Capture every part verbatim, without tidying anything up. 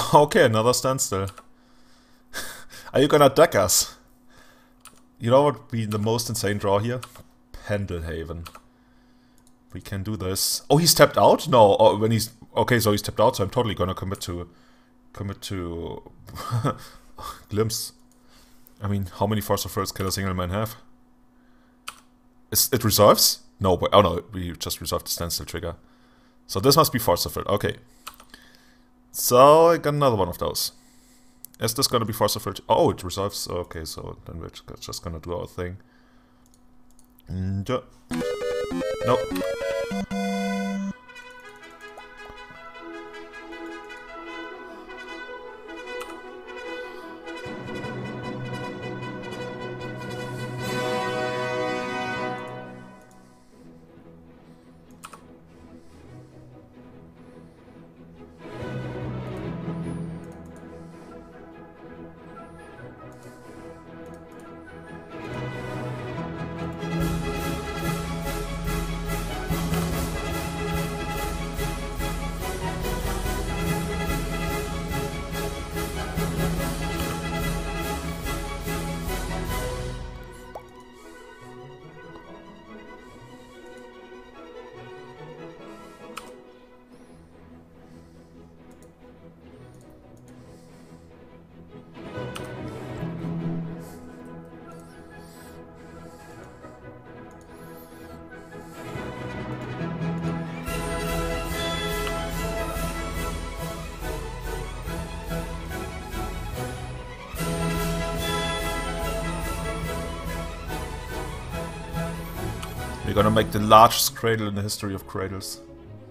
Okay, another standstill. Are you gonna deck us? You know what would be the most insane draw here? Pendelhaven. We can do this. Oh, he's tapped out? No, oh, when he's... Okay, so he's tapped out, so I'm totally gonna commit to... Commit to... Glimpse. I mean, how many Force of Words can a single man have? Is it resolves? No, but... Oh no, we just resolved the standstill trigger. So this must be Force of Will. Okay. So I got another one of those. Is this gonna be Force of Will? Oh, it resolves. Okay, so then we're just gonna do our thing. Yeah. Nope. We're gonna make the largest cradle in the history of cradles.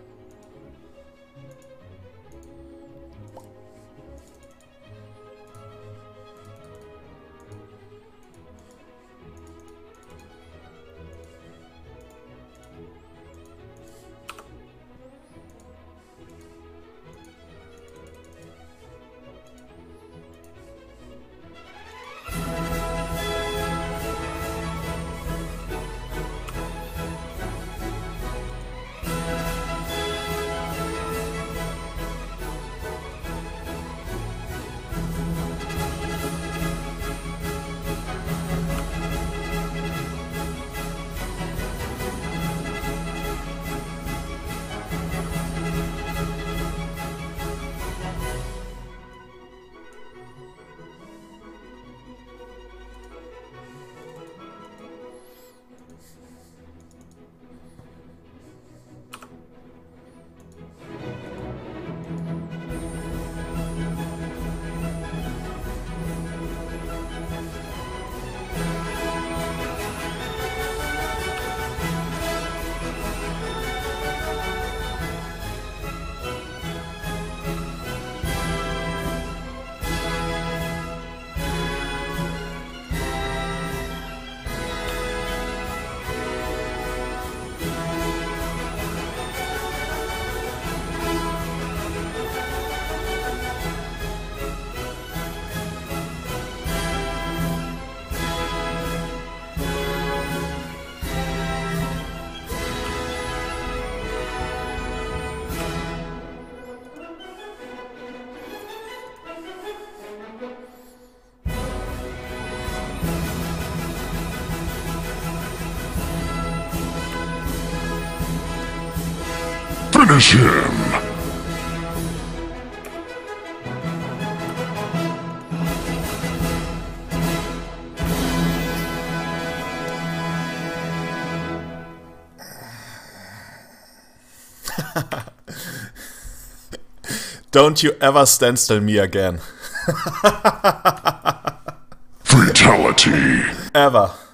Finish him! Don't you ever standstill me again. Fatality! Ever.